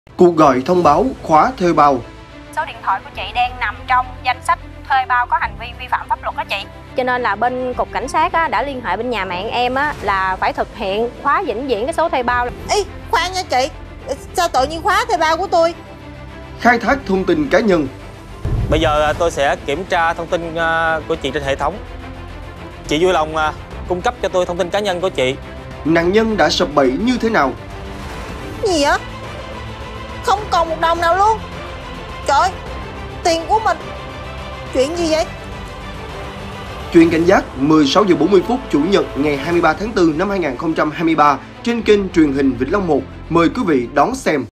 Cuộc gọi thông báo khóa thuê bao. Số điện thoại của chị đang nằm trong danh sách thuê bao có hành vi vi phạm pháp luật đó chị. Cho nên là bên cục cảnh sát đã liên hệ bên nhà mạng em là phải thực hiện khóa vĩnh viễn cái số thuê bao. Ê, khoan nha chị. Sao tự nhiên khóa thuê bao của tôi? Khai thác thông tin cá nhân. Bây giờ tôi sẽ kiểm tra thông tin của chị trên hệ thống. Chị vui lòng cung cấp cho tôi thông tin cá nhân của chị. Nạn nhân đã sập bẫy như thế nào? Gì vậy? Không còn một đồng nào luôn. Trời, tiền của mình. Chuyện gì vậy? Chuyện cảnh giác 16 giờ 40 phút Chủ nhật ngày 23 tháng 4 năm 2023 trên kênh truyền hình Vĩnh Long 1. Mời quý vị đón xem.